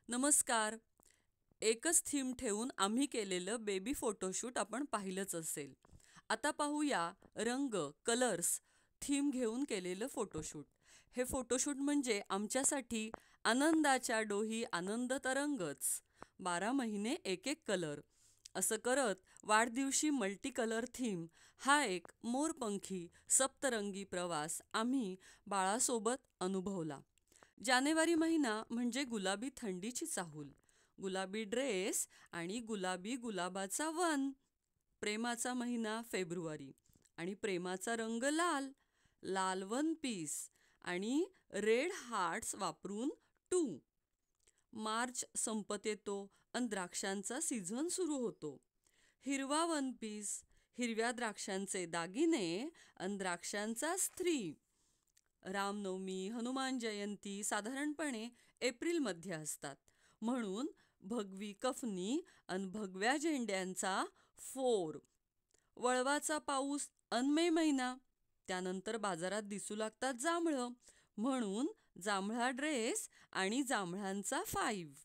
नमस्कार. एकच थीम ठेवून आम्ही केलेलं बेबी फोटोशूट आपण पाहिलंच असेल. आता पाहूया रंग, कलर्स थीम घेऊन केलेलं फोटोशूट. हे फोटोशूट म्हणजे आमच्यासाठी आनंदाच्या डोही आनंद तरंगच. 12 महिने एक एक कलर. असं करत वाढदिवशी मल्टी कलर थीम हा एक मोरपंखी सप्तरंगी प्रवास आम्ही बाळासोबत अनुभवला. जानेवारी महिना म्हणजे गुलाबी थंडीची चाहूल, गुलाबी ड्रेस आणि गुलाबी गुलाबाचा वन. प्रेमाचा महिना फेब्रुवारी आणि प्रेमाचा रंग लाल, लाल वन पीस आणि रेड हार्ट्स वापरून टू. मार्च संपत येतो आणि द्राक्षांचा सीझन सुरू होतो. हिरवा वन पीस, हिरव्या द्राक्षांचे दागिने आणि द्राक्षांचाच थ्री. रामनवमी, हनुमान जयंती साधारणपणे एप्रिलमध्ये असतात. म्हणून भगवी कफनी आणि भगव्या झेंड्यांचा फोर. वळवाचा पाऊस अन मे महिना. त्यानंतर बाजारात दिसू लागतात जांभळं. म्हणून जांभळा ड्रेस आणि जांभळांचा फाईव्ह.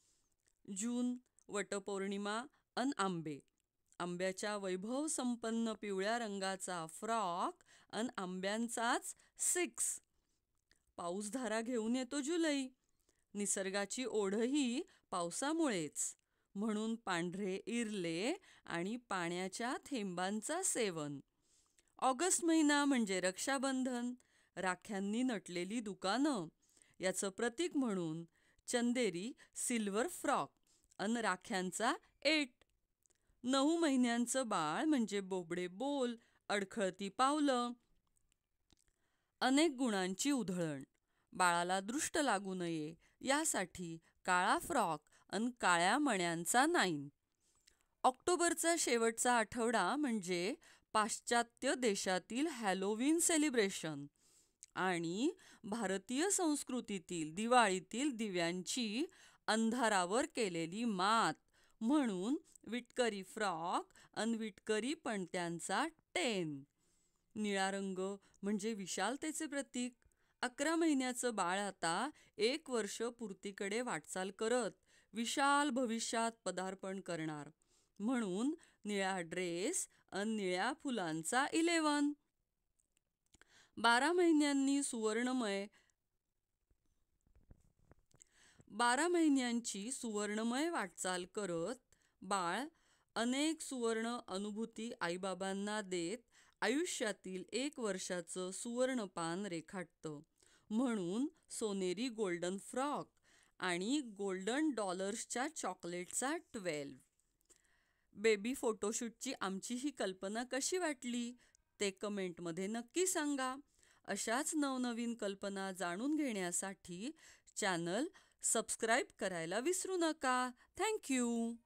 जून वटपौर्णिमा अन आंबे. आंब्याच्या वैभव संपन्न पिवळ्या रंगाचा फ्रॉक अन आंब्यांचाच सिक्स. पाऊसधारा घेऊन येतो जुलै. निसर्गाची ओढही पावसामुळेच. म्हणून पांढरे इरले आणि पाण्याच्या थेंबांचा सेवन. ऑगस्ट महिना म्हणजे रक्षाबंधन. राख्यांनी नटलेली दुकानं. याचं प्रतीक म्हणून चंदेरी सिल्वर फ्रॉक अन राख्यांचा 8. 9 महिन्यांचं बाळ म्हणजे बोबडे बोल, अडखळती पावलं. अनेक गुणांची उधळण. बाळाला दृष्ट लागू नये यासाठी काळा फ्रॉक अन काळ्या मण्यांचा 9. ऑक्टोबरचा शेवटचा आठवडा म्हणजे पाश्चात्य देशातील हॅलोवीन सेलिब्रेशन आणि भारतीय संस्कृतीतील दिवाळीतील दिव्यांची अंधारावर केलेली मात म्हणून विटकरी फ्रॉक अन विटकरी पणत्यांचा 10. निळा रंग म्हणजे विशालतेचे प्रतीक. 11 महिन्याचं बाळ आता 1 वर्ष पूर्तीकडे वाटचाल करत विशाल भविष्यात पदार्पण करणार. म्हणून निळा ड्रेस अन निळ्या फुलांचा 11. 12 महिन्यांनी बारा महिन्यांची सुवर्णमय वाटचाल करत बाळ अनेक सुवर्ण अनुभूती आईबाबांना देत आयुष्यातील 1 वर्षाचं सुवर्णपान रेखाटतं. म्हणून सोनेरी गोल्डन फ्रॉक आणि गोल्डन डॉलर्सच्या चॉकलेटचा 12. बेबी फोटोशूटची आमची ही कल्पना कशी वाटली ते कमेंटमध्ये नक्की सांगा. अशाच नवनवीन कल्पना जाणून घेण्यासाठी चॅनल सबस्क्राईब करायला विसरू नका. Thank you.